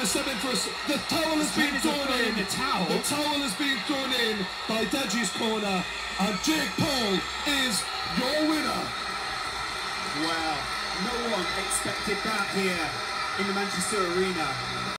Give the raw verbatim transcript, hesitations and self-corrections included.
to step in for us. The towel has been thrown in. The towel. The towel has been thrown in by DEJI's corner, and Jake Paul is your winner. Well, no one expected that here in the Manchester Arena.